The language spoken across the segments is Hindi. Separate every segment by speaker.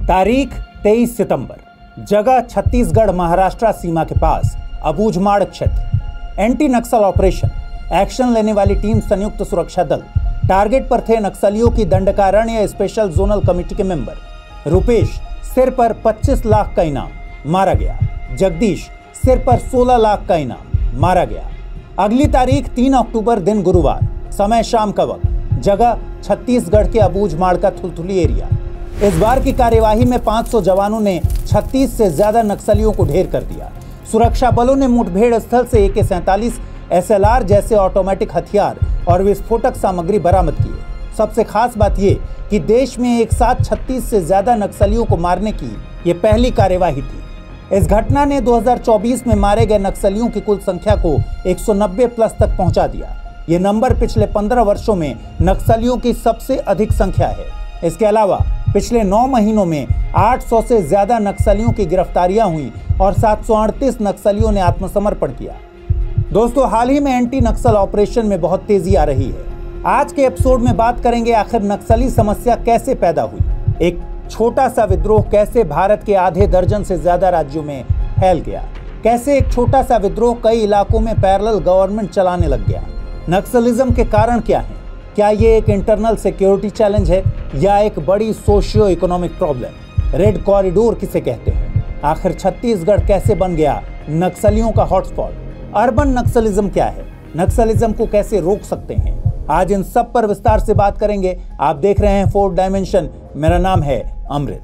Speaker 1: तारीख 23 सितंबर। जगह छत्तीसगढ़ महाराष्ट्र सीमा के पास अबूझमाड़ क्षेत्र। एंटी नक्सल ऑपरेशन। एक्शन लेने वाली टीम संयुक्त सुरक्षा दल। टारगेट पर थे नक्सलियों की दंडकारण्य स्पेशल जोनल कमेटी के मेंबर। रुपेश सिर पर 25 लाख का इनाम, मारा गया। जगदीश सिर पर 16 लाख का इनाम, मारा गया। अगली तारीख 3 अक्टूबर दिन गुरुवार। समय शाम का वक्त। जगह छत्तीसगढ़ के अबूझमाड़ का थुलथुली एरिया। इस बार की कार्यवाही में 500 जवानों ने 36 से ज्यादा नक्सलियों को ढेर कर दिया। सुरक्षा बलों ने मुठभेड़ स्थल से AK-47 SLR जैसे ऑटोमेटिक हथियार और विस्फोटक सामग्री बरामद किए। सबसे खास बात यह कि देश में एक साथ 36 से ज्यादा नक्सलियों को मारने की यह पहली कार्यवाही थी। इस घटना ने 2024 में मारे गए नक्सलियों की कुल संख्या को 190 प्लस तक पहुंचा दिया। ये नंबर पिछले 15 वर्षों में नक्सलियों की सबसे अधिक संख्या है। इसके अलावा पिछले 9 महीनों में 800 से ज्यादा नक्सलियों की गिरफ्तारियां हुई और 738 नक्सलियों ने आत्मसमर्पण किया। दोस्तों, हाल ही में एंटी नक्सल ऑपरेशन में बहुत तेजी आ रही है। आज के एपिसोड में बात करेंगे आखिर नक्सली समस्या कैसे पैदा हुई, एक छोटा सा विद्रोह कैसे भारत के आधे दर्जन से ज्यादा राज्यों में फैल गया, कैसे एक छोटा सा विद्रोह कई इलाकों में पैरेलल गवर्नमेंट चलाने लग गया। नक्सलिज्म के कारण क्या है? क्या ये एक इंटरनल सिक्योरिटी चैलेंज है या एक बड़ी socio economic problem? Red corridor किसे कहते हैं? आखिर छत्तीसगढ़ कैसे बन गया नक्सलियों का हॉटस्पॉट? अर्बन नक्सलिज्म क्या है? नक्सलिज्म को कैसे रोक सकते हैं? आज इन सब पर विस्तार से बात करेंगे। आप देख रहे हैं 4 डायमेंशन। मेरा नाम है अमृत।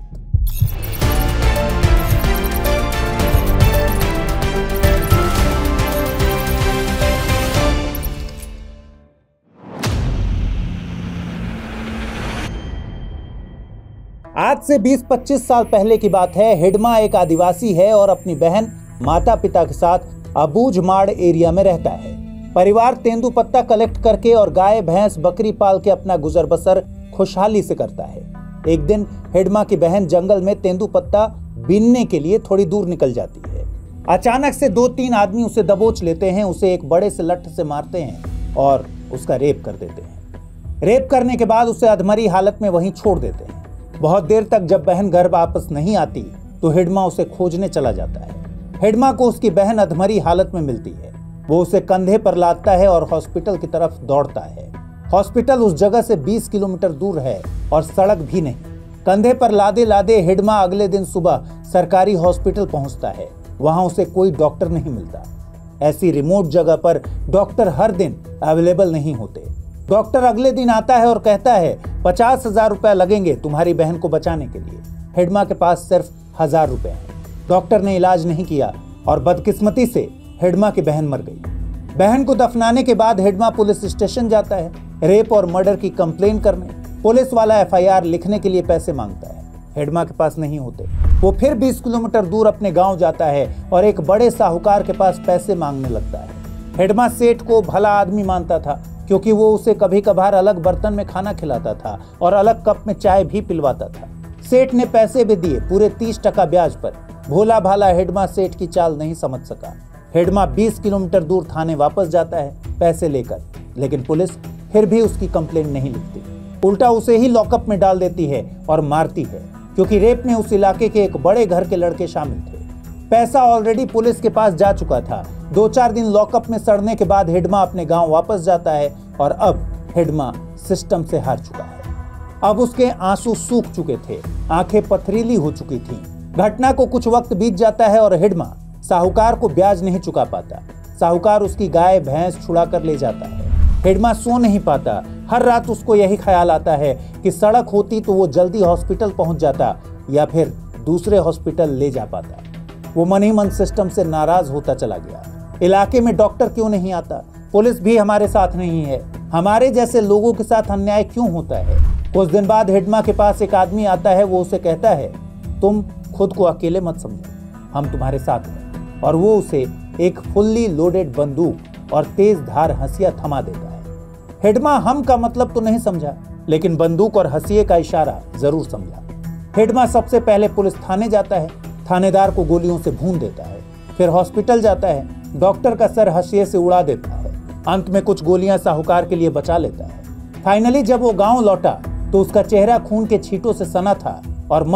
Speaker 1: आज से 20-25 साल पहले की बात है। हिडमा एक आदिवासी है और अपनी बहन, माता पिता के साथ अबूझमाड़ एरिया में रहता है। परिवार तेंदुपत्ता कलेक्ट करके और गाय भैंस बकरी पाल के अपना गुजर बसर खुशहाली से करता है। एक दिन हिडमा की बहन जंगल में तेंदुपत्ता बीनने के लिए थोड़ी दूर निकल जाती है। अचानक से 2-3 आदमी उसे दबोच लेते हैं, उसे एक बड़े से लठ से मारते हैं और उसका रेप कर देते हैं। रेप करने के बाद उसे अधमरी हालत में वहीं छोड़ देते हैं। बहुत देर तक जब बहन घर वापस नहीं आती तो हिडमा उसे खोजने चला जाता है। हिडमा को उसकी बहन अधमरी हालत में मिलती है। वो उसे कंधे पर लादता है और हॉस्पिटल की तरफ दौड़ता है। हॉस्पिटल उस जगह से 20 किलोमीटर दूर है और सड़क भी नहीं। कंधे पर लादे लादे हिडमा अगले दिन सुबह सरकारी हॉस्पिटल पहुंचता है। वहां उसे कोई डॉक्टर नहीं मिलता। ऐसी रिमोट जगह पर डॉक्टर हर दिन अवेलेबल नहीं होते। डॉक्टर अगले दिन आता है और कहता है 50,000 रुपए लगेंगे तुम्हारी बहन को बचाने के लिए। हिडमा के पास सिर्फ 1,000 रुपए हैं। डॉक्टर ने इलाज नहीं किया और बदकिस्मती से हिडमा की बहन मर गई। बहन को दफनाने के बाद हिडमा पुलिस स्टेशन जाता है रेप और मर्डर की कंप्लेन करने। पुलिस वाला FIR लिखने के लिए पैसे मांगता है। हिडमा के पास नहीं होते। वो फिर 20 किलोमीटर दूर अपने गांव जाता है और एक बड़े साहूकार के पास पैसे मांगने लगता है। हिडमा सेठ को भला आदमी मानता था क्योंकि वो उसे कभी कभार अलग बर्तन में खाना खिलाता था और अलग कप में चाय भी पिलवाता था। सेठ ने पैसे भी दिए, पूरे 30% ब्याज पर। भोला भाला हिडमा सेठ की चाल नहीं समझ सका। हिडमा 20 किलोमीटर दूर थाने वापस जाता है पैसे लेकर, लेकिन पुलिस फिर भी उसकी कंप्लेंट नहीं लिखती। उल्टा उसे ही लॉकअप में डाल देती है और मारती है क्योंकि रेप में उस इलाके के एक बड़े घर के लड़के शामिल थे। पैसा ऑलरेडी पुलिस के पास जा चुका था। 2-4 दिन लॉकअप में सड़ने के बाद हिडमा अपने गांव वापस जाता है और अब हिडमा सिस्टम से हार चुका है। अब उसके आंसू सूख चुके थे, आंखें पथरीली हो चुकी थीं। घटना को कुछ वक्त बीत जाता है और हिडमा साहूकार को ब्याज नहीं चुका पाता। साहूकार उसकी गाय भैंस छुड़ा कर ले जाता है। हिडमा सो नहीं पाता। हर रात उसको यही ख्याल आता है कि सड़क होती तो वो जल्दी हॉस्पिटल पहुंच जाता या फिर दूसरे हॉस्पिटल ले जा पाता। वो मन ही मन सिस्टम से नाराज होता चला गया। इलाके में डॉक्टर क्यों नहीं आता? पुलिस भी हमारे साथ नहीं है। हमारे जैसे लोगों के साथ अन्याय क्यों होता है? कुछ दिन बाद हिडमा के पास एक आदमी आता है। वो उसे कहता है, तुम खुद को अकेले मत समझो, हम तुम्हारे साथ हैं। और वो उसे एक फुल्ली लोडेड बंदूक और तेज धार हंसिया थमा देता है। हिडमा हम का मतलब तो नहीं समझा, लेकिन बंदूक और हंसिये का इशारा जरूर समझा। हिडमा सबसे पहले पुलिस थाने जाता है। थानेदार को गोलियों से भून देता है। फिर हॉस्पिटल जाता है। डॉक्टर का सर हंसिये से उड़ा देता है। अंत में कुछ गोलियां साहूकार के लिए बचा लेता है। फाइनली जब वो गांव लौटा तो उसका चेहरा खून के छींटों से सना था और मन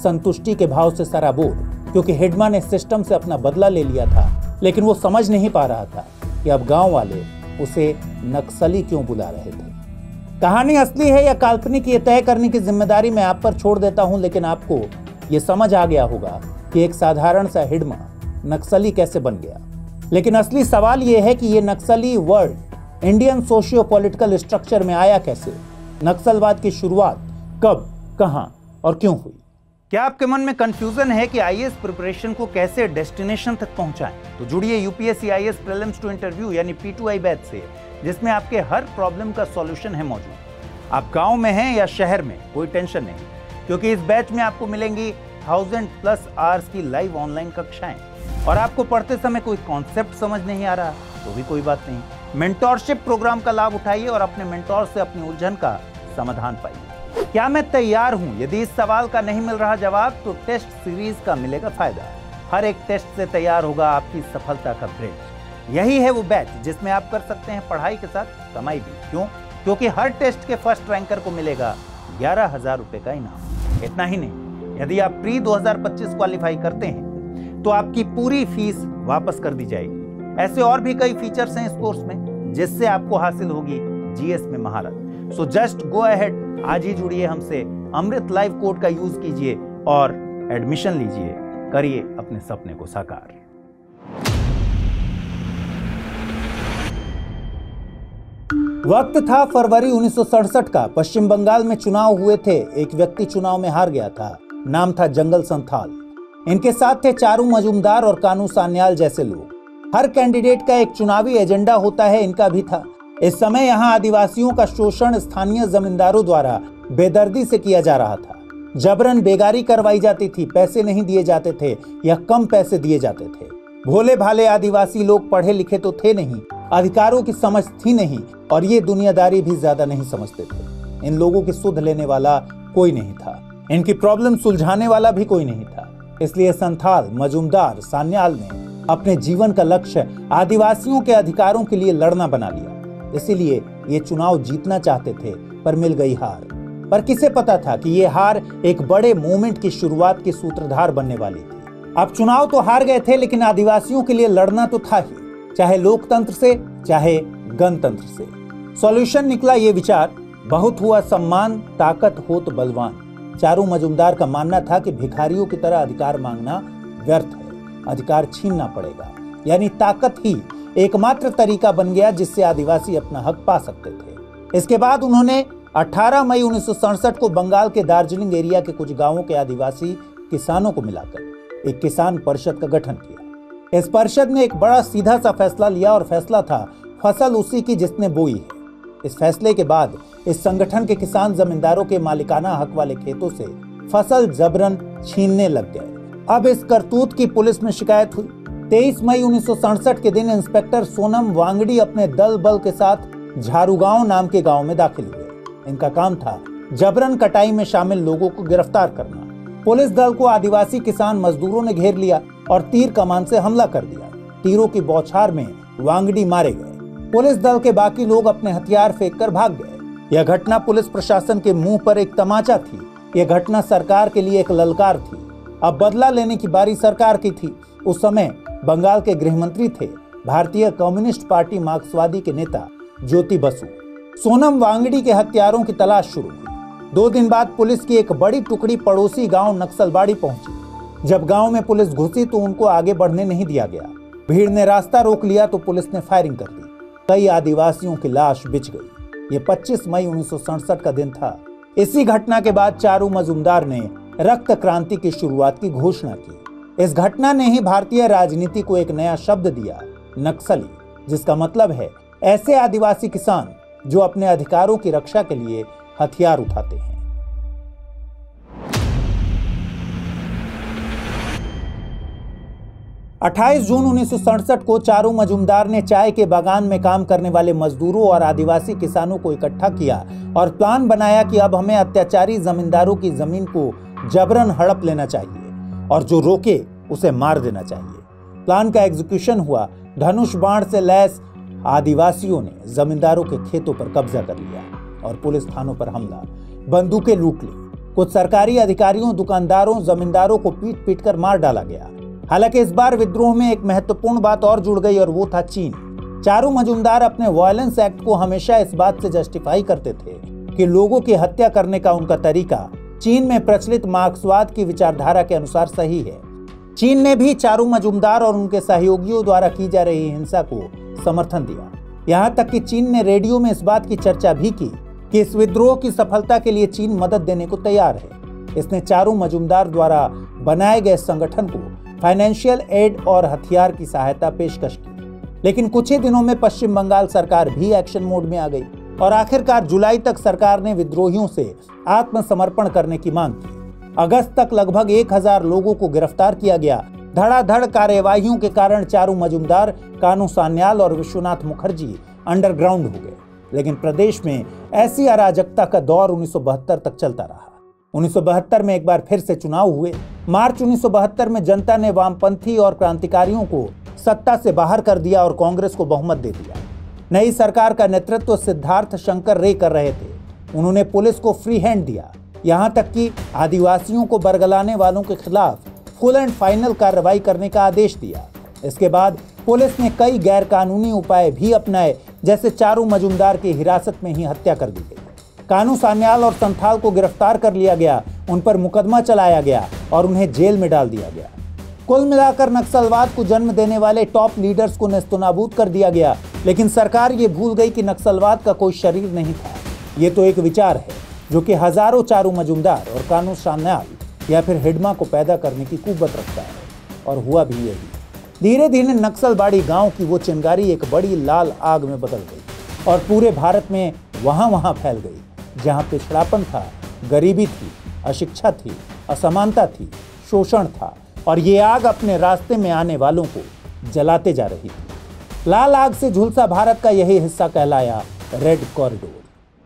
Speaker 1: संतुष्टि के भाव से सराबोर, क्योंकि हिडमा ने सिस्टम से अपना बदला ले लिया था, लेकिन वो समझ नहीं पा रहा था कि अब गांव वाले उसे नक्सली क्यों बुला रहे थे। कहानी असली है या काल्पनिक, ये तय करने की जिम्मेदारी मैं आप पर छोड़ देता हूं, लेकिन आपको ये समझ आ गया होगा कि एक साधारण सा हिडमा नक्सली कैसे बन गया। लेकिन असली सवाल ये है कि ये नक्सली word Indian socio political structure में आया कैसे? नक्सलवाद की शुरुआत कब, कहां और क्यों हुई? क्या आपके मन में कंफ्यूजन है कि आईएएस प्रिपरेशन को कैसे डेस्टिनेशन तक पहुंचाएं? तो जुड़िए UPSC IAS prelims to interview यानी P2I बैच से, जिसमें आपके हर प्रॉब्लम का सॉल्यूशन है मौजूद। आप गांव में हैं या शहर में, कोई टेंशन नहीं, क्योंकि इस बैच में आपको मिलेंगी 1000+ आवर्स की लाइव ऑनलाइन कक्षाएं। और आपको पढ़ते समय कोई कॉन्सेप्ट समझ नहीं आ रहा तो भी कोई बात नहीं, मेंटोरशिप प्रोग्राम का लाभ उठाइए और अपने मेंटोर से अपनी उलझन का समाधान पाइए। क्या मैं तैयार हूं? यदि इस सवाल का नहीं मिल रहा जवाब तो टेस्ट सीरीज का मिलेगा फायदा। हर एक टेस्ट से तैयार होगा आपकी सफलता का ब्रिज। यही है वो बैच जिसमें आप कर सकते हैं पढ़ाई के साथ कमाई भी। क्यों? क्योंकि हर टेस्ट के फर्स्ट रैंकर को मिलेगा 11,000 रुपए का इनाम। इतना ही नहीं, यदि आप प्री 2025 क्वालिफाई करते हैं तो आपकी पूरी फीस वापस कर दी जाएगी। ऐसे और भी कई फीचर्स हैं इस कोर्स में, जिससे आपको हासिल होगी जीएस में महारत। सो जस्ट गो अहेड, आज ही जुड़िए हमसे, अमृत लाइव कोड का यूज कीजिए और एडमिशन लीजिए, करिए अपने सपने को साकार। वक्त था फरवरी 1967 का। पश्चिम बंगाल में चुनाव हुए थे। एक व्यक्ति चुनाव में हार गया था, नाम था जंगल संथाल। इनके साथ थे चारू मजूमदार और कानू सान्याल जैसे लोग। हर कैंडिडेट का एक चुनावी एजेंडा होता है, इनका भी था। इस समय यहाँ आदिवासियों का शोषण स्थानीय जमींदारों द्वारा बेदर्दी से किया जा रहा था। जबरन बेगारी करवाई जाती थी, पैसे नहीं दिए जाते थे या कम पैसे दिए जाते थे। भोले भाले आदिवासी लोग पढ़े लिखे तो थे नहीं, अधिकारों की समझ थी नहीं और ये दुनियादारी भी ज्यादा नहीं समझते थे। इन लोगों की सुध लेने वाला कोई नहीं था, इनकी प्रॉब्लम सुलझाने वाला भी कोई नहीं था। इसलिए संथाल, मजूमदार, सान्याल ने अपने जीवन का लक्ष्य आदिवासियों के अधिकारों के लिए लड़ना बना लिया। इसीलिए ये चुनाव जीतना चाहते थे, पर मिल गई हार। पर किसे पता था कि ये हार एक बड़े मूवमेंट की शुरुआत की सूत्रधार बनने वाली थी। अब चुनाव तो हार गए थे, लेकिन आदिवासियों के लिए लड़ना तो था ही, चाहे लोकतंत्र से चाहे गणतंत्र से। सॉल्यूशन निकला ये विचार, बहुत हुआ सम्मान, ताकत हो तो बलवान। चारू मजूमदार का मानना था कि भिखारियों की तरह अधिकार मांगना व्यर्थ है, अधिकार छीनना पड़ेगा। यानी ताकत ही एकमात्र तरीका बन गया जिससे आदिवासी अपना हक पा सकते थे। इसके बाद उन्होंने 18 मई 1967 को बंगाल के दार्जिलिंग एरिया के कुछ गांवों के आदिवासी किसानों को मिलाकर एक किसान परिषद का गठन किया। इस परिषद ने एक बड़ा सीधा सा फैसला लिया और फैसला था फसल उसी की जिसने बोई है। इस फैसले के बाद इस संगठन के किसान जमींदारों के मालिकाना हक वाले खेतों से फसल जबरन छीनने लग गए। अब इस करतूत की पुलिस में शिकायत हुई। 23 मई 1967 के दिन इंस्पेक्टर सोनम वांगडी अपने दल बल के साथ झारूगांव नाम के गांव में दाखिल हुए। इनका काम था जबरन कटाई में शामिल लोगों को गिरफ्तार करना। पुलिस दल को आदिवासी किसान मजदूरों ने घेर लिया और तीर कमान से हमला कर दिया। तीरों की बौछार में वांगडी मारे गए। पुलिस दल के बाकी लोग अपने हथियार फेंककर भाग गए। यह घटना पुलिस प्रशासन के मुंह पर एक तमाचा थी। यह घटना सरकार के लिए एक ललकार थी। अब बदला लेने की बारी सरकार की थी। उस समय बंगाल के गृह मंत्री थे भारतीय कम्युनिस्ट पार्टी मार्क्सवादी के नेता ज्योति बसु। सोनम वांगडी के हत्यारों की तलाश शुरू हुई। 2 दिन बाद पुलिस की एक बड़ी टुकड़ी पड़ोसी गांव नक्सलबाड़ी पहुंची। जब गांव में पुलिस घुसी तो उनको आगे बढ़ने नहीं दिया गया। भीड़ ने रास्ता रोक लिया तो पुलिस ने फायरिंग कर दी। कई आदिवासियों की लाश बिछ गई। ये 25 मई 1967 का दिन था। इसी घटना के बाद चारू मजूमदार ने रक्त क्रांति की शुरुआत की घोषणा की। इस घटना ने ही भारतीय राजनीति को एक नया शब्द दिया, नक्सली, जिसका मतलब है ऐसे आदिवासी किसान जो अपने अधिकारों की रक्षा के लिए हथियार उठाते हैं। 28 जून 1967 को चारू मजूमदार ने चाय के बागान में काम करने वाले मजदूरों और आदिवासी किसानों को इकट्ठा किया और प्लान बनाया कि अब हमें अत्याचारी जमींदारों की जमीन को जबरन हड़प लेना चाहिए और जो रोके उसे मार देना चाहिए। प्लान का एग्जीक्यूशन हुआ। धनुष बाण से लैस आदिवासियों ने जमींदारों के खेतों पर कब्जा कर लिया और पुलिस थानों पर हमला, बंदूकें लूट ली। कुछ सरकारी अधिकारियों, दुकानदारों, जमींदारों को पीट पीट कर मार डाला गया। हालांकि इस बार विद्रोह में एक महत्वपूर्ण बात और जुड़ गई और वो था चीन। चारू मजूमदार अपने वायलेंस एक्ट को हमेशा इस बात से जस्टिफाई करते थे कि लोगों की हत्या करने का उनका तरीका चीन में प्रचलित मार्क्सवाद की विचारधारा के अनुसार सही है। चीन ने भी चारू मजूमदार और उनके सहयोगियों द्वारा की जा रही हिंसा को समर्थन दिया। यहाँ तक कि चीन ने रेडियो में इस बात की चर्चा भी की कि इस विद्रोह की सफलता के लिए चीन मदद देने को तैयार है। इसने चारू मजूमदार द्वारा बनाए गए संगठन को फाइनेंशियल एड और हथियार की सहायता पेशकश की। लेकिन कुछ ही दिनों में पश्चिम बंगाल सरकार भी एक्शन मोड में आ गई और आखिरकार जुलाई तक सरकार ने विद्रोहियों से आत्मसमर्पण करने की मांग की। अगस्त तक लगभग 1000 लोगों को गिरफ्तार किया गया। धड़ाधड़ कार्यवाहियों के कारण चारू मजूमदार, कानू सान्याल और विश्वनाथ मुखर्जी अंडरग्राउंड हो गए। लेकिन प्रदेश में ऐसी अराजकता का दौर 1972 तक चलता रहा। 1972 में एक बार फिर से चुनाव हुए। मार्च 1972 में जनता ने वामपंथी और क्रांतिकारियों को सत्ता से बाहर कर दिया और कांग्रेस को बहुमत दे दिया। नई सरकार का नेतृत्व सिद्धार्थ शंकर रे कर रहे थे। उन्होंने पुलिस को फ्री हैंड दिया, यहाँ तक कि आदिवासियों को बरगलाने वालों के खिलाफ फुल एंड फाइनल कार्रवाई करने का आदेश दिया। इसके बाद पुलिस ने कई गैरकानूनी उपाय भी अपनाए, जैसे चारू मजूमदार की हिरासत में ही हत्या कर दी गई। कानू सान्याल और संथाल को गिरफ्तार कर लिया गया, उन पर मुकदमा चलाया गया और उन्हें जेल में डाल दिया गया। कुल मिलाकर नक्सलवाद को जन्म देने वाले टॉप लीडर्स को नेस्तनाबूद कर दिया गया। लेकिन सरकार ये भूल गई कि नक्सलवाद का कोई शरीर नहीं था, ये तो एक विचार है जो कि हजारों चारू मजूमदार और कानू सान्याल या फिर हिडमा को पैदा करने की कुव्वत रखता है। और हुआ भी यही। धीरे धीरे नक्सलबाड़ी गांव की वो चिंगारी एक बड़ी लाल आग में बदल गई और पूरे भारत में वहां फैल गई जहां पिछड़ापन था, गरीबी थी, अशिक्षा थी, असमानता थी, शोषण था और ये आग अपने रास्ते में आने वालों को जलाते जा रही थी। लाल आग से झुलसा भारत का यही हिस्सा कहलाया रेड कॉरिडोर।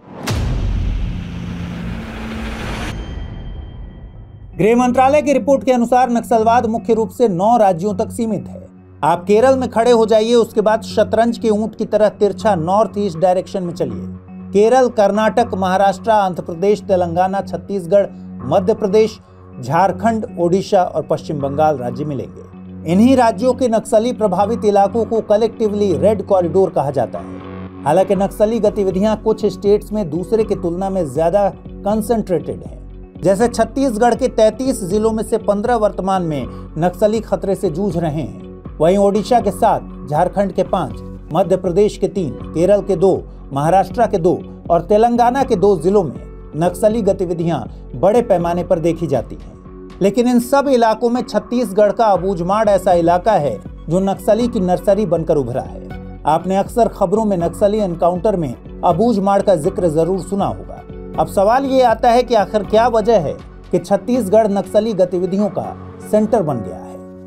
Speaker 1: गृह मंत्रालय की रिपोर्ट के अनुसार नक्सलवाद मुख्य रूप से 9 राज्यों तक सीमित है। आप केरल में खड़े हो जाइए, उसके बाद शतरंज के ऊंट की तरह तिरछा नॉर्थ ईस्ट डायरेक्शन में चलिए। केरल, कर्नाटक, महाराष्ट्र, आंध्र प्रदेश, तेलंगाना, छत्तीसगढ़, मध्य प्रदेश, झारखंड, ओडिशा और पश्चिम बंगाल राज्य मिलेंगे। इन्हीं राज्यों के नक्सली प्रभावित इलाकों को कलेक्टिवली रेड कॉरिडोर कहा जाता है। हालांकि नक्सली गतिविधियां कुछ स्टेट्स में दूसरे की तुलना में ज्यादा कंसंट्रेटेड हैं। जैसे छत्तीसगढ़ के 33 जिलों में से 15 वर्तमान में नक्सली खतरे से जूझ रहे हैं। वहीं ओडिशा के 7, झारखंड के 5, मध्य प्रदेश के 3, केरल के 2, महाराष्ट्र के 2 और तेलंगाना के 2 जिलों में नक्सली गतिविधियां बड़े पैमाने पर देखी जाती हैं। लेकिन इन सब इलाकों में छत्तीसगढ़ का अबूझमाड़ ऐसा इलाका है जो नक्सली की नर्सरी बनकर उभरा है। आपने अक्सर खबरों में नक्सली एनकाउंटर में अबूझमाड़ का जिक्र जरूर सुना होगा। अब सवाल ये आता है कि आखिर क्या वजह है कि छत्तीसगढ़ नक्सली गतिविधियों का सेंटर बन गया है।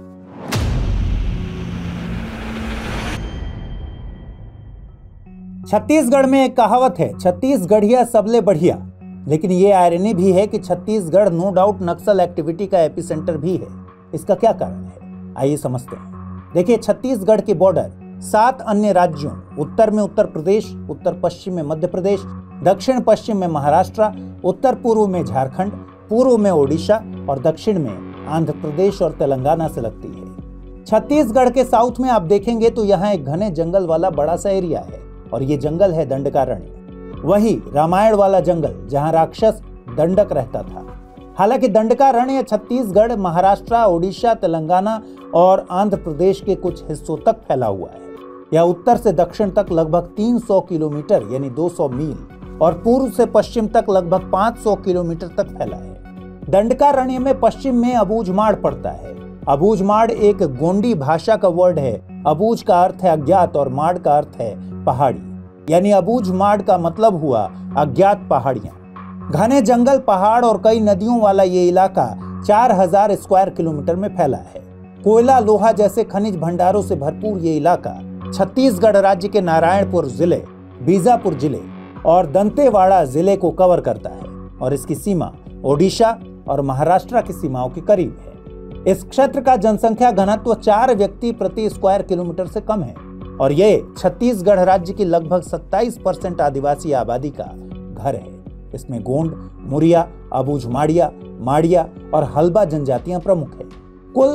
Speaker 1: छत्तीसगढ़ में एक कहावत है, छत्तीसगढ़िया सबले बढ़िया। लेकिन ये आयरनी भी है कि Chhattisgarh no doubt Naxal activity का एपिसेंटर भी है। इसका क्या कारण है, आइए समझते हैं। देखिए, छत्तीसगढ़ के बॉर्डर 7 अन्य राज्यों, उत्तर में उत्तर प्रदेश, उत्तर पश्चिम में मध्य प्रदेश, दक्षिण पश्चिम में महाराष्ट्र, उत्तर पूर्व में झारखंड, पूर्व में ओडिशा और दक्षिण में आंध्र प्रदेश और तेलंगाना से लगती है। छत्तीसगढ़ के साउथ में आप देखेंगे तो यहाँ एक घने जंगल वाला बड़ा सा एरिया है और ये जंगल है दंडकारण्य। वही रामायण वाला जंगल जहाँ राक्षस दंडक रहता था। हालांकि दंडकारण्य छत्तीसगढ़, महाराष्ट्र, ओडिशा, तेलंगाना और आंध्र प्रदेश के कुछ हिस्सों तक फैला हुआ है। यह उत्तर से दक्षिण तक लगभग 300 किलोमीटर यानी 200 मील और पूर्व से पश्चिम तक लगभग 500 किलोमीटर तक फैला है। दंडकारण्य में पश्चिम में अबूझमाड़ पड़ता है। अबूझमाड़ एक गोंडी भाषा का वर्ड है। अबूझ का अर्थ है अज्ञात और माड़ का अर्थ है पहाड़ी, यानी अबूझमाड़ का मतलब हुआ अज्ञात पहाड़ियां। घने जंगल, पहाड़ और कई नदियों वाला ये इलाका 4000 स्क्वायर किलोमीटर में फैला है। कोयला, लोहा जैसे खनिज भंडारों से भरपूर ये इलाका छत्तीसगढ़ राज्य के नारायणपुर जिले, बीजापुर जिले और दंतेवाड़ा जिले को कवर करता है और इसकी सीमा ओडिशा और महाराष्ट्र की सीमाओं के करीब है। इस क्षेत्र का जनसंख्या घनत्व 4 व्यक्ति प्रति स्क्वायर किलोमीटर से कम है और ये छत्तीसगढ़ राज्य की लगभग 27% आदिवासी आबादी का घर है। इसमें गोंड, मुरिया, अबूझमाड़िया, माड़िया और हल्बा जनजातियां प्रमुख है। कुल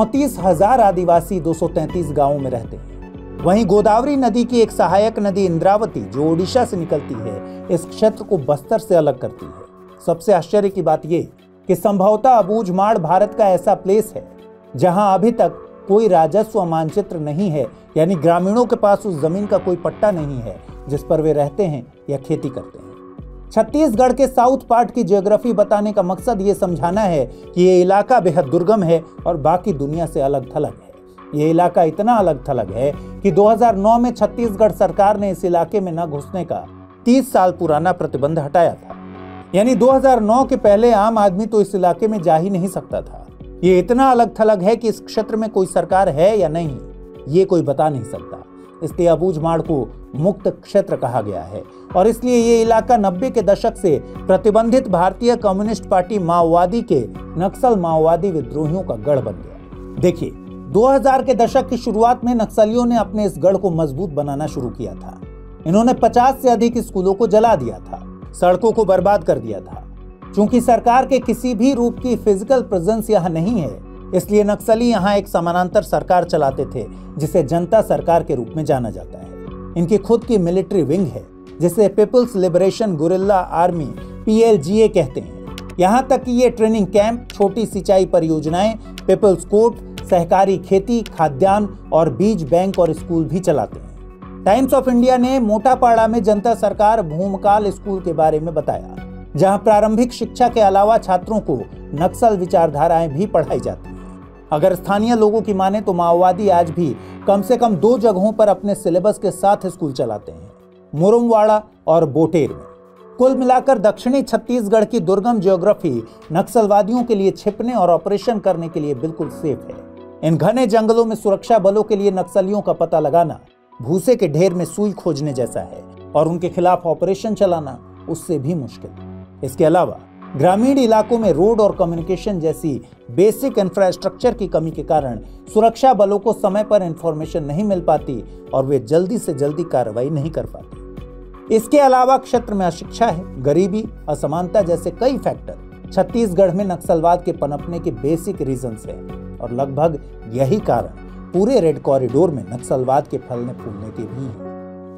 Speaker 1: 34,000 आदिवासी 233 गांवों में रहते हैं। वहीं गोदावरी नदी की एक सहायक नदी इंद्रावती, जो ओडिशा से निकलती है, इस क्षेत्र को बस्तर से अलग करती है। सबसे आश्चर्य की बात यह कि संभवतः अबूझमाड़ भारत का ऐसा प्लेस है जहां अभी तक कोई राजस्व मानचित्र नहीं है, यानी ग्रामीणों के पास उस जमीन का कोई पट्टा नहीं है जिस पर वे रहते हैं या खेती करते हैं। छत्तीसगढ़ के साउथ पार्ट की ज्योग्राफी बताने का मकसद ये समझाना है कि ये इलाका बेहद दुर्गम है और बाकी दुनिया से अलग थलग है। ये इलाका इतना अलग थलग है कि 2009 में छत्तीसगढ़ सरकार ने इस इलाके में न घुसने का 30 साल पुराना प्रतिबंध हटाया था। यानी 2009 के पहले आम आदमी तो इस इलाके में जा ही नहीं सकता था। ये इतना अलग थलग है कि इस क्षेत्र में कोई सरकार है या नहीं, ये कोई बता नहीं सकता। इसलिए अबूझमाड़ को मुक्त क्षेत्र कहा गया है और इसलिए ये इलाका 90 के दशक से प्रतिबंधित भारतीय कम्युनिस्ट पार्टी माओवादी के नक्सल माओवादी विद्रोहियों का गढ़ बन गया। देखिए, 2000 के दशक की शुरुआत में नक्सलियों ने अपने इस गढ़ को मजबूत बनाना शुरू किया था। इन्होंने 50 से अधिक स्कूलों को जला दिया था, सड़कों को बर्बाद कर दिया था। चूंकि सरकार के किसी भी रूप की फिजिकल प्रेजेंस यहाँ नहीं है, इसलिए नक्सली यहाँ एक समानांतर सरकार चलाते थे जिसे जनता सरकार के रूप में जाना जाता है। इनकी खुद की मिलिट्री विंग है जिसे people's liberation guerrilla army PLGA कहते हैं। यहाँ तक कि ये ट्रेनिंग कैंप, छोटी सिंचाई परियोजनाएं, पीपल्स कोर्ट, सहकारी खेती, खाद्यान्न और बीज बैंक और स्कूल भी चलाते हैं। टाइम्स ऑफ इंडिया ने मोटापाड़ा में जनता सरकार भूमकाल स्कूल के बारे में बताया, जहां प्रारंभिक शिक्षा के अलावा छात्रों को नक्सल विचारधाराएं भी पढ़ाई जाती हैं। अगर स्थानीय लोगों की माने तो माओवादी आज भी कम से कम 2 जगहों पर अपने सिलेबस के साथ स्कूल चलाते हैं, मुरुमवाड़ा और बोटेर में। कुल मिलाकर दक्षिणी छत्तीसगढ़ की दुर्गम ज्योग्राफी नक्सलवादियों के लिए छिपने और ऑपरेशन करने के लिए बिल्कुल सेफ है। इन घने जंगलों में सुरक्षा बलों के लिए नक्सलियों का पता लगाना भूसे के ढेर में सुई खोजने जैसा है और उनके खिलाफ ऑपरेशन चलाना उससे भी मुश्किल। इसके अलावा ग्रामीण इलाकों में रोड और कम्युनिकेशन जैसी बेसिक इंफ्रास्ट्रक्चर की कमी के कारण सुरक्षा बलों को समय पर इंफॉर्मेशन नहीं मिल पाती और वे जल्दी से जल्दी कार्रवाई नहीं कर पाते। इसके अलावा क्षेत्र में अशिक्षा है, गरीबी, असमानता जैसे कई फैक्टर छत्तीसगढ़ में नक्सलवाद के पनपने के बेसिक रीजंस हैं और लगभग यही कारण पूरे रेड कॉरिडोर में नक्सलवाद के फलने फूलने के भी हैं।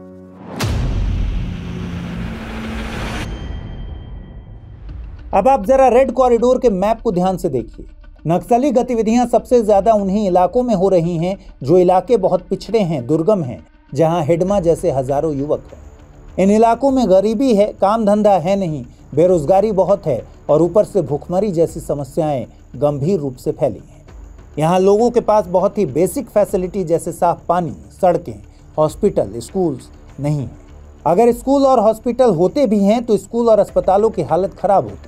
Speaker 1: अब आप जरा रेड कॉरिडोर के मैप को ध्यान से देखिए। नक्सली गतिविधियां सबसे ज्यादा उन्हीं इलाकों में हो रही हैं जो इलाके बहुत पिछड़े हैं, दुर्गम हैं, जहां हिडमा जैसे हजारों युवक हैं। इन इलाकों में गरीबी है, काम धंधा है नहीं, बेरोजगारी बहुत है और ऊपर से भूखमरी जैसी समस्याएं गंभीर रूप से फैली हैं। यहाँ लोगों के पास बहुत ही बेसिक फैसिलिटी जैसे साफ पानी, सड़कें, हॉस्पिटल, स्कूल्स नहीं है। अगर स्कूल और हॉस्पिटल होते भी हैं तो स्कूल और अस्पतालों की हालत खराब होती है।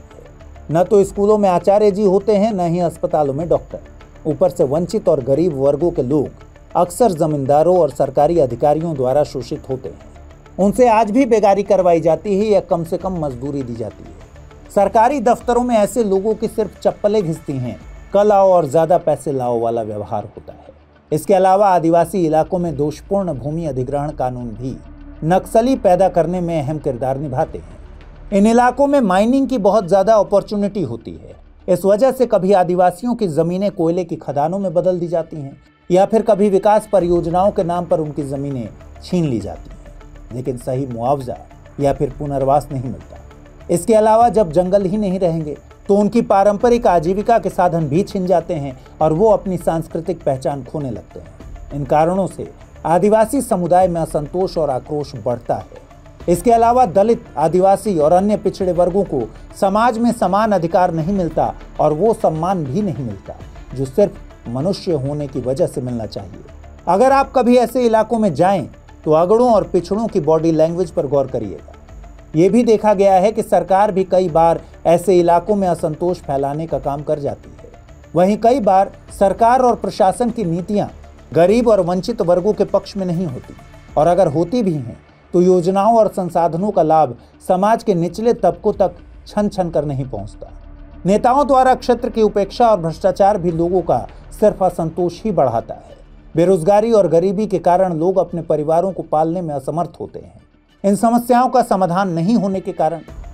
Speaker 1: न तो स्कूलों में आचार्य जी होते हैं, न ही अस्पतालों में डॉक्टर। ऊपर से वंचित और गरीब वर्गों के लोग अक्सर जमींदारों और सरकारी अधिकारियों द्वारा शोषित होते हैं। उनसे आज भी बेगारी करवाई जाती है या कम से कम मजदूरी दी जाती है। सरकारी दफ्तरों में ऐसे लोगों की सिर्फ चप्पलें घिसती हैं, कल आओ और ज्यादा पैसे लाओ वाला व्यवहार होता है। इसके अलावा आदिवासी इलाकों में दोषपूर्ण भूमि अधिग्रहण कानून भी नक्सली पैदा करने में अहम किरदार निभाते हैं। इन इलाकों में माइनिंग की बहुत ज्यादा अपॉर्चुनिटी होती है। इस वजह से कभी आदिवासियों की जमीनें कोयले की खदानों में बदल दी जाती हैं या फिर कभी विकास परियोजनाओं के नाम पर उनकी जमीनें छीन ली जाती हैं, लेकिन सही मुआवजा या फिर पुनर्वास नहीं मिलता। इसके अलावा जब जंगल ही नहीं रहेंगे तो उनकी पारंपरिक आजीविका के साधन भी छिन जाते हैं और वो अपनी सांस्कृतिक पहचान खोने लगते हैं। इन कारणों से आदिवासी समुदाय में असंतोष और आक्रोश बढ़ता है। इसके अलावा दलित, आदिवासी और अन्य पिछड़े वर्गों को समाज में समान अधिकार नहीं मिलता और वो सम्मान भी नहीं मिलता जो सिर्फ मनुष्य होने की वजह से मिलना चाहिए। अगर आप कभी ऐसे इलाकों में जाएं तो अगड़ों और पिछड़ों की बॉडी लैंग्वेज पर गौर करिएगा। ये भी देखा गया है कि सरकार भी कई बार ऐसे इलाकों में असंतोष फैलाने का काम कर जाती है। वहीं कई बार सरकार और प्रशासन की नीतियां गरीब और वंचित वर्गों के पक्ष में नहीं होती और अगर होती भी हैं तो योजनाओं और संसाधनों का लाभ समाज के निचले तबकों तक छन छन कर नहीं पहुंचता। नेताओं द्वारा क्षेत्र की उपेक्षा और भ्रष्टाचार भी लोगों का सिर्फ असंतोष ही बढ़ाता है। बेरोजगारी और गरीबी के कारण लोग अपने परिवारों को पालने में असमर्थ होते हैं। इन समस्याओं का समाधान नहीं होने के कारण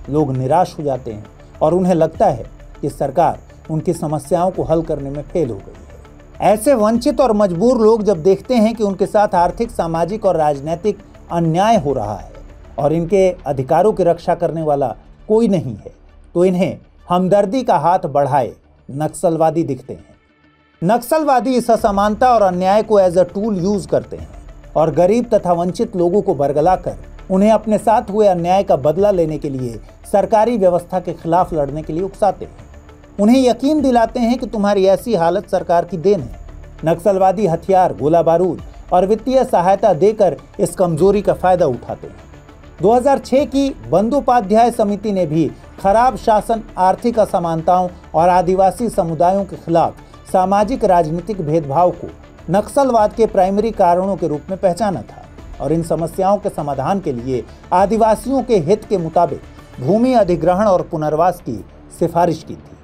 Speaker 1: लोग निराश हो जाते हैं और उन्हें लगता है कि सरकार उनकी समस्याओं को हल करने में फेल हो गई है। ऐसे वंचित और मजबूर लोग जब देखते हैं कि उनके साथ आर्थिक, सामाजिक और राजनीतिक अन्याय हो रहा है और इनके अधिकारों की रक्षा करने वाला कोई नहीं है, तो इन्हें हमदर्दी का हाथ बढ़ाए नक्सलवादी दिखते हैं। नक्सलवादी इस असमानता और अन्याय को एज अ टूल यूज करते हैं और गरीब तथा वंचित लोगों को बरगलाकर उन्हें अपने साथ हुए अन्याय का बदला लेने के लिए सरकारी व्यवस्था के खिलाफ लड़ने के लिए उकसाते हैं। उन्हें यकीन दिलाते हैं कि तुम्हारी ऐसी हालत सरकार की देन है। नक्सलवादी हथियार, गोला बारूद और वित्तीय सहायता देकर इस कमजोरी का फायदा उठाते हैं। 2006 की बंदोपाध्याय समिति ने भी खराब शासन, आर्थिक असमानताओं और आदिवासी समुदायों के खिलाफ सामाजिक राजनीतिक भेदभाव को नक्सलवाद के प्राइमरी कारणों के रूप में पहचाना था और इन समस्याओं के समाधान के लिए आदिवासियों के हित के मुताबिक भूमि अधिग्रहण और पुनर्वास की सिफारिश की थी।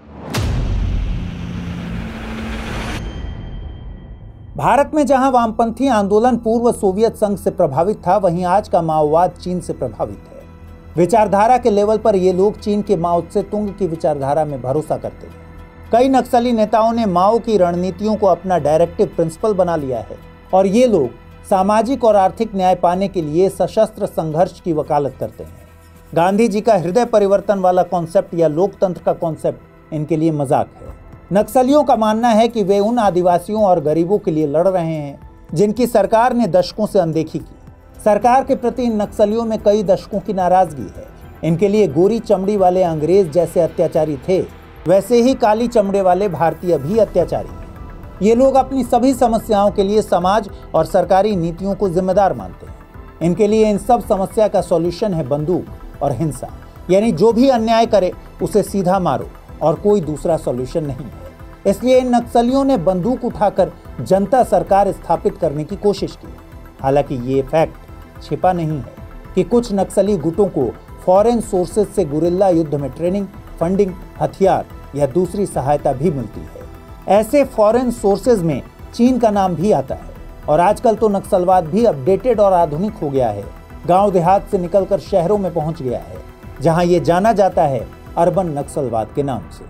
Speaker 1: भारत में जहां वामपंथी आंदोलन पूर्व सोवियत संघ से प्रभावित था, वहीं आज का माओवाद चीन से प्रभावित है। विचारधारा के लेवल पर ये लोग चीन के माओ त्से तुंग की विचारधारा में भरोसा करते हैं। कई नक्सली नेताओं ने माओ की रणनीतियों को अपना डायरेक्टिव प्रिंसिपल बना लिया है और ये लोग सामाजिक और आर्थिक न्याय पाने के लिए सशस्त्र संघर्ष की वकालत करते हैं। गांधी जी का हृदय परिवर्तन वाला कॉन्सेप्ट या लोकतंत्र का कॉन्सेप्ट इनके लिए मजाक है। नक्सलियों का मानना है कि वे उन आदिवासियों और गरीबों के लिए लड़ रहे हैं जिनकी सरकार ने दशकों से अनदेखी की। सरकार के प्रति इन नक्सलियों में कई दशकों की नाराजगी है। इनके लिए गोरी चमड़ी वाले अंग्रेज जैसे अत्याचारी थे, वैसे ही काली चमड़े वाले भारतीय भी अत्याचारी हैं। ये लोग अपनी सभी समस्याओं के लिए समाज और सरकारी नीतियों को जिम्मेदार मानते हैं। इनके लिए इन सब समस्या का सॉल्यूशन है बंदूक और हिंसा, यानी जो भी अन्याय करे उसे सीधा मारो और कोई दूसरा सॉल्यूशन नहीं है। इसलिए इन नक्सलियों ने बंदूक उठाकर जनता सरकार स्थापित करने की कोशिश की। हालांकि ये फैक्ट छिपा नहीं है कि कुछ नक्सली गुटों को फॉरेन सोर्सेज से गुरिल्ला युद्ध में ट्रेनिंग, फंडिंग, हथियार या दूसरी सहायता भी मिलती है। ऐसे फॉरेन सोर्सेज में चीन का नाम भी आता है और आजकल तो नक्सलवाद भी अपडेटेड और आधुनिक हो गया है। गांव देहात से निकलकर शहरों में पहुंच गया है, जहां ये जाना जाता है अर्बन नक्सलवाद के नाम से।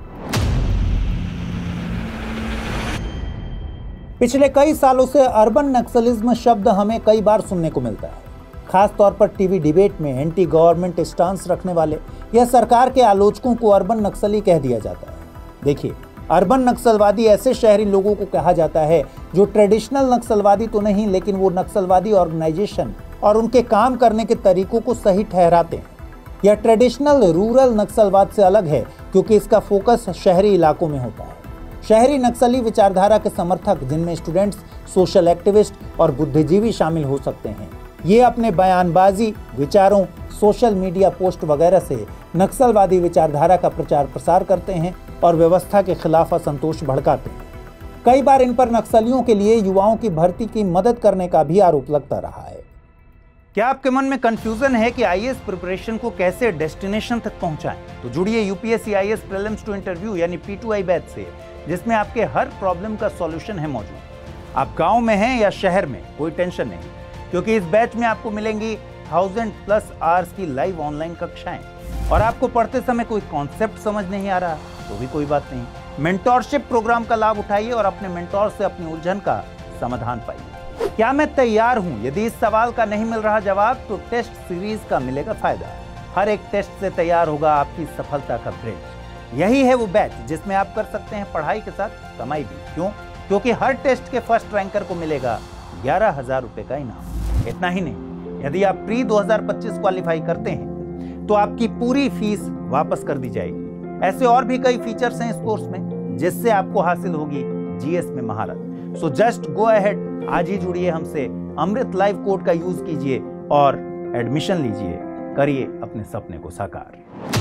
Speaker 1: पिछले कई सालों से अर्बन नक्सलिज्म शब्द हमें कई बार सुनने को मिलता है, खास तौर पर टीवी डिबेट में एंटी गवर्नमेंट स्टांस रखने वाले या सरकार के आलोचकों को अर्बन नक्सली कह दिया जाता है। देखिए, अर्बन नक्सलवादी ऐसे शहरी लोगों को कहा जाता है जो ट्रेडिशनल नक्सलवादी तो नहीं, लेकिन वो नक्सलवादी ऑर्गेनाइजेशन और उनके काम करने के तरीकों को सही ठहराते हैं। यह ट्रेडिशनल रूरल नक्सलवाद से अलग है क्योंकि इसका फोकस शहरी इलाकों में होता है। शहरी नक्सली विचारधारा के समर्थक, जिनमें स्टूडेंट्स, सोशल एक्टिविस्ट और बुद्धिजीवी शामिल हो सकते हैं, ये अपने बयानबाजी, विचारों, सोशल मीडिया पोस्ट वगैरह से नक्सलवादी विचारधारा का प्रचार प्रसार करते हैं और व्यवस्था के खिलाफ असंतोष भड़काते हैं। कई बार इन पर नक्सलियों के लिए युवाओं की भर्ती की मदद करने का भी आरोप लगता रहा है। क्या आपके मन में कंफ्यूजन है कि आईएएस प्रिपरेशन को कैसे डेस्टिनेशन तक पहुंचाएं? तो जुड़िए UPSC IAS prelims to interview यानी P2I बैच से, जिसमें आपके हर प्रॉब्लम का सॉल्यूशन है मौजूद। आप गांव में हैं या शहर में, कोई टेंशन नहीं, क्योंकि इस बैच में आपको मिलेंगी 1000+ आवर्स की लाइव ऑनलाइन कक्षाएं। और आपको पढ़ते समय कोई कॉन्सेप्ट समझ नहीं आ रहा तो भी कोई बात नहीं, मेंटोरशिप प्रोग्राम का लाभ उठाइए और अपने मेंटोर से अपनी उलझन का समाधान पाइए। क्या मैं तैयार हूं? यदि इस सवाल का नहीं मिल रहा जवाब तो टेस्ट सीरीज का मिलेगा फायदा। हर एक टेस्ट से तैयार होगा आपकी सफलता का ब्रिज। यही है वो बैच जिसमें आप कर सकते हैं पढ़ाई के साथ कमाई भी। क्यों? क्योंकि हर टेस्ट के फर्स्ट रैंकर को मिलेगा 11,000 रुपए का इनाम। इतना ही नहीं, यदि आप प्री 2025 क्वालिफाई करते हैं तो आपकी पूरी फीस वापस कर दी जाएगी। ऐसे और भी कई फीचर्स हैं इस कोर्स में जिससे आपको हासिल होगी जीएस में महारत। सो जस्ट गो अहेड, आज ही जुड़िए हमसे, अमृत लाइव कोड का यूज कीजिए और एडमिशन लीजिए, करिए अपने सपने को साकार।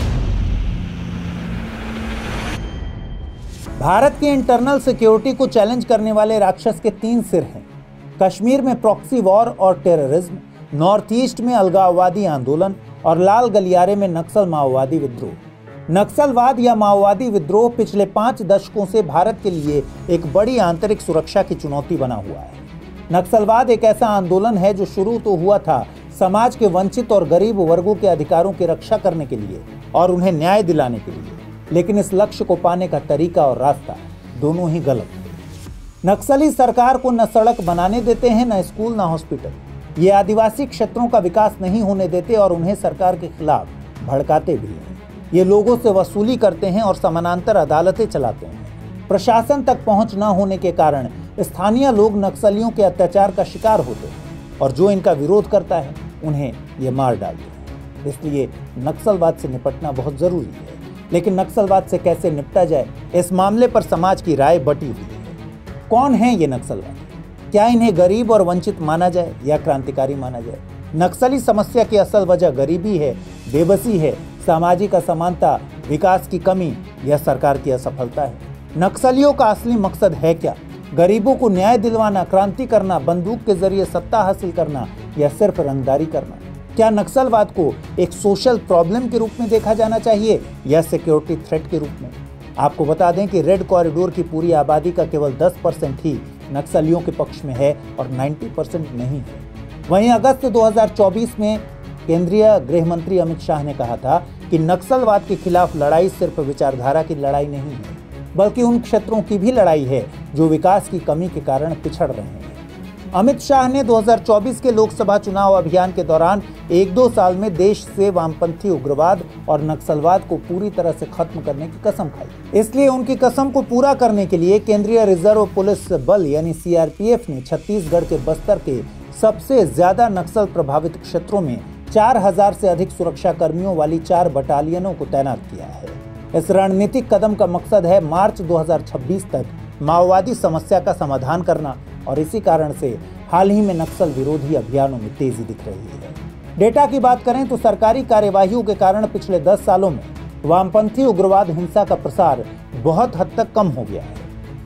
Speaker 1: भारत की इंटरनल सिक्योरिटी को चैलेंज करने वाले राक्षस के 3 सिर हैं। कश्मीर में प्रॉक्सी वॉर और टेररिज्म, नॉर्थ ईस्ट में अलगाववादी आंदोलन और लाल गलियारे में नक्सल माओवादी विद्रोह। नक्सलवाद या माओवादी विद्रोह पिछले 5 दशकों से भारत के लिए एक बड़ी आंतरिक सुरक्षा की चुनौती बना हुआ है। नक्सलवाद एक ऐसा आंदोलन है जो शुरू तो हुआ था समाज के वंचित और गरीब वर्गों के अधिकारों की रक्षा करने के लिए और उन्हें न्याय दिलाने के लिए, लेकिन इस लक्ष्य को पाने का तरीका और रास्ता दोनों ही गलत है। नक्सली सरकार को न सड़क बनाने देते हैं, न स्कूल, न हॉस्पिटल। ये आदिवासी क्षेत्रों का विकास नहीं होने देते और उन्हें सरकार के खिलाफ भड़काते भी हैं। ये लोगों से वसूली करते हैं और समानांतर अदालतें चलाते हैं। प्रशासन तक पहुंच न होने के कारण स्थानीय लोग नक्सलियों के अत्याचार का शिकार होते हैं और जो इनका विरोध करता है उन्हें ये मार डालते हैं। इसलिए नक्सलवाद से निपटना बहुत जरूरी है, लेकिन नक्सलवाद से कैसे निपटा जाए, इस मामले पर समाज की राय बटी हुई है। कौन है ये नक्सलवादी? क्या इन्हें गरीब और वंचित माना जाए या क्रांतिकारी माना जाए? नक्सली समस्या की असल वजह गरीबी है, बेबसी है, सामाजिक असमानता, विकास की कमी या सरकार की असफलता है। नक्सलियों का असली मकसद है क्या? गरीबों को न्याय दिलवाना, क्रांति करना, बंदूक के जरिए सत्ता हासिल करना या सिर्फ रंगदारी करना? क्या नक्सलवाद को एक सोशल प्रॉब्लम के रूप में देखा जाना चाहिए या सिक्योरिटी थ्रेट के रूप में? आपको बता दें कि रेड कॉरिडोर की पूरी आबादी का केवल 10% ही नक्सलियों के पक्ष में है और 90% नहीं है। वहीं अगस्त 2024 में केंद्रीय गृह मंत्री अमित शाह ने कहा था कि नक्सलवाद के खिलाफ लड़ाई सिर्फ विचारधारा की लड़ाई नहीं है, बल्कि उन क्षेत्रों की भी लड़ाई है जो विकास की कमी के कारण पिछड़ रहे हैं। अमित शाह ने 2024 के लोकसभा चुनाव अभियान के दौरान 1-2 साल में देश से वामपंथी उग्रवाद और नक्सलवाद को पूरी तरह से खत्म करने की कसम खाई। इसलिए उनकी कसम को पूरा करने के लिए केंद्रीय रिजर्व पुलिस बल यानी सीआरपीएफ ने छत्तीसगढ़ के बस्तर के सबसे ज्यादा नक्सल प्रभावित क्षेत्रों में 4000 से अधिक सुरक्षा कर्मियों वाली 4 बटालियनों को तैनात किया है। इस रणनीतिक कदम का मकसद है मार्च 2026 तक माओवादी समस्या का समाधान करना और इसी कारण से हाल ही में नक्सल विरोधी अभियानों में तेजी दिख रही है। डेटा की बात करें तो सरकारी कार्यवाहियों के कारण पिछले 10 सालों में वामपंथी उग्रवाद हिंसा का प्रसार बहुत हद तक कम हो गया है।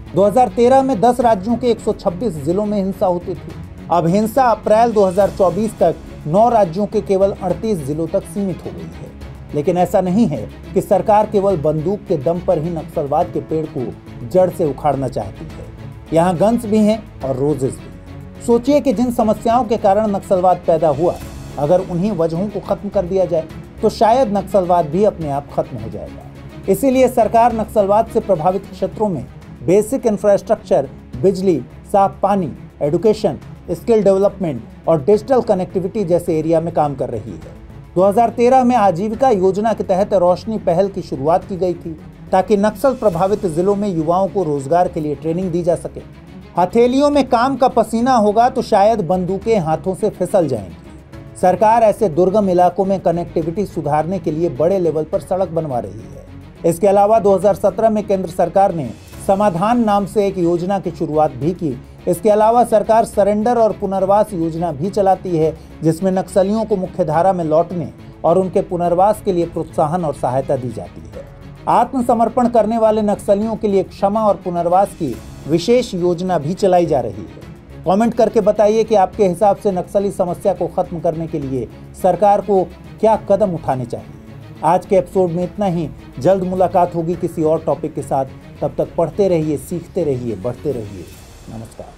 Speaker 1: 2013 में 10 राज्यों के 126 जिलों में हिंसा होती थी। अब हिंसा अप्रैल 2024 तक 9 राज्यों के केवल 38 जिलों तक सीमित हो गई है। लेकिन ऐसा नहीं है कि सरकार केवल बंदूक के दम पर ही नक्सलवाद के पेड़ को जड़ से उखाड़ना चाहती है। यहाँ गन्स भी हैं और रोजेस भी। सोचिए कि जिन समस्याओं के कारण नक्सलवाद पैदा हुआ, अगर उन्हीं वजहों को खत्म कर दिया जाए तो शायद नक्सलवाद भी अपने आप खत्म हो जाएगा। इसीलिए सरकार नक्सलवाद से प्रभावित क्षेत्रों में बेसिक इंफ्रास्ट्रक्चर, बिजली, साफ पानी, एजुकेशन, स्किल डेवलपमेंट और डिजिटल कनेक्टिविटी जैसे एरिया में काम कर रही है। 2013 में आजीविका योजना के तहत रोशनी पहल की शुरुआत की गई थी ताकि नक्सल प्रभावित जिलों में युवाओं को रोजगार के लिए ट्रेनिंग दी जा सके। हथेलियों में काम का पसीना होगा तो शायद बंदूकें हाथों से फिसल जाएंगी। सरकार ऐसे दुर्गम इलाकों में कनेक्टिविटी सुधारने के लिए बड़े लेवल पर सड़क बनवा रही है। इसके अलावा 2017 में केंद्र सरकार ने समाधान नाम से एक योजना की शुरुआत भी की। इसके अलावा सरकार सरेंडर और पुनर्वास योजना भी चलाती है, जिसमें नक्सलियों को मुख्यधारा में लौटने और उनके पुनर्वास के लिए प्रोत्साहन और सहायता दी जाती है। आत्मसमर्पण करने वाले नक्सलियों के लिए क्षमा और पुनर्वास की विशेष योजना भी चलाई जा रही है। कमेंट करके बताइए कि आपके हिसाब से नक्सली समस्या को खत्म करने के लिए सरकार को क्या कदम उठाने चाहिए। आज के एपिसोड में इतना ही। जल्द मुलाकात होगी किसी और टॉपिक के साथ। तब तक पढ़ते रहिए, सीखते रहिए, बढ़ते रहिए। नमस्कार।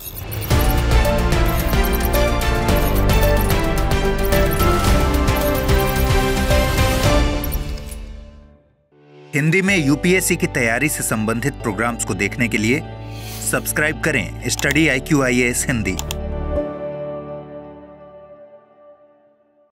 Speaker 2: हिंदी में यूपीएससी की तैयारी से संबंधित प्रोग्राम्स को देखने के लिए सब्सक्राइब करें स्टडी IQ IAS हिंदी।